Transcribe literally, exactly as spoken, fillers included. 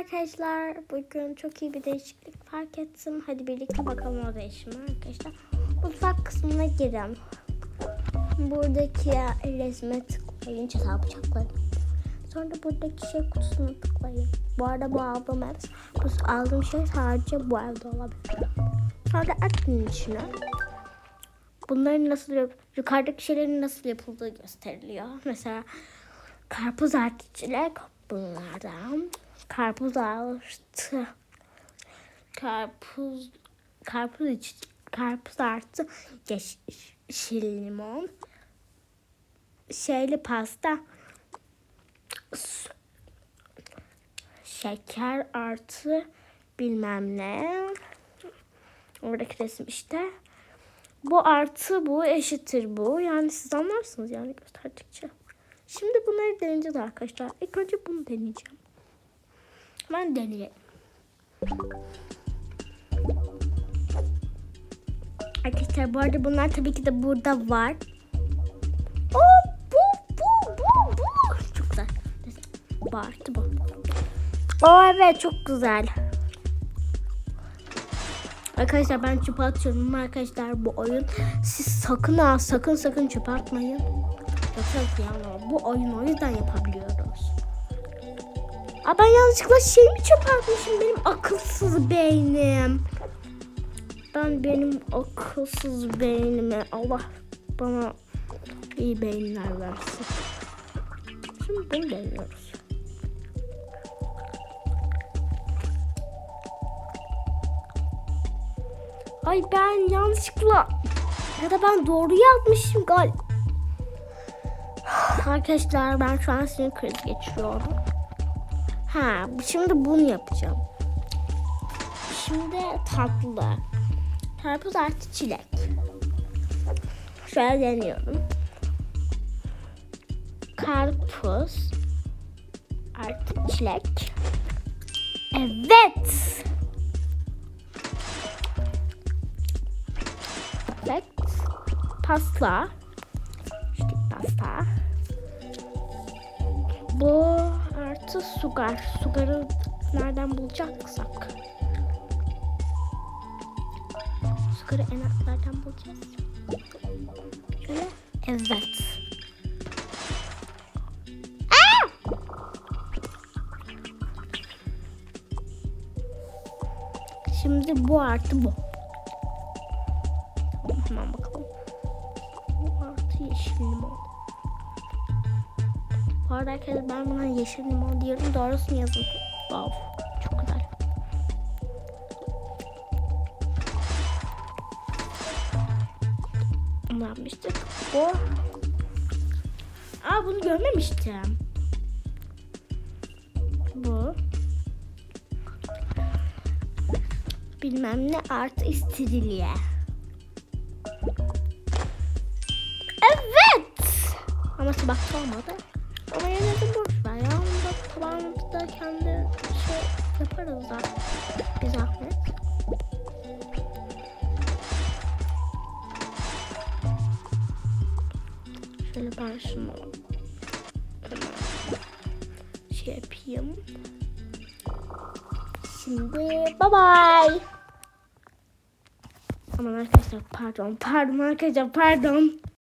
arkadaşlar. Bugün çok iyi bir değişiklik fark ettim. Hadi birlikte bakalım o değişimi arkadaşlar. Mutfak kısmına girelim. Buradaki resme tıklayın. Çatal bıçakları. Sonra buradaki şey kutusuna tıklayın. Bu arada bu aldığım ev, bu aldığım şey sadece bu evde olabilir. Sonra açın içine. Bunların nasıl, yukarıdaki şeylerin nasıl yapıldığı gösteriliyor. Mesela karpuz artı çilek bunlardan. Karpuz artı karpuz karpuz iç, karpuz artı yeşil limon. Şeyli pasta, şeker artı bilmem ne. Oradaki resim işte. Bu artı bu eşittir bu. Yani siz anlarsınız yani gösterdikçe. Şimdi bunları deneyeceğiz arkadaşlar. İlk önce bunu deneyeceğim. Ben deneyeyim. Arkadaşlar bu arada bunlar tabii ki de burada var. Oo, bu bu bu bu. Çok güzel. Bu artı bu. Oo evet çok güzel. Arkadaşlar ben çöpe atıyorum arkadaşlar bu oyun. Siz sakın ha sakın sakın çöpe atmayın. Yok ya bu oyun o yüzden yapabiliyoruz. Aa, ben yanlışlıkla şeyimi çöpe atmışım. Benim akılsız beynim. Ben benim akılsız beynime Allah bana iyi beyinler versin. Şimdi bunu deniyoruz. Ay ben yanlışlıkla ya da ben doğru yazmışım galiba. Arkadaşlar ben şu an sinir krizi geçiriyorum. Ha, şimdi bunu yapacağım. Şimdi tatlı. Karpuz artı çilek. Şöyle deniyorum. Karpuz artı çilek. Evet. Evet. Pasta. İşte pasta. Bu artı sugar. Sugar'ı nereden bulacaksak. Sugar'ı en altlardan bulacağız. Şöyle. Evet. Aa! Şimdi bu artı bu. Hemen bakalım. Bu artı yeşil limon. Bu arada arkadaşlar ben buna yeşil limon diyorum. Doğrusunu yazın. Wow. Çok güzel. Ne yapmıştık? Bu. Aa bunu görmemiştim. Bu. Bilmem ne artı istiridye. Evet. Ama tabakta olmadı. Ama yine de boş ver ya. Onda tabağımızda kendi şey yaparız da. Bir zahmet. Şöyle ben şunu şey yapayım. Şimdi bye bye. Aman arkadaşlar pardon. Pardon arkadaşlar pardon.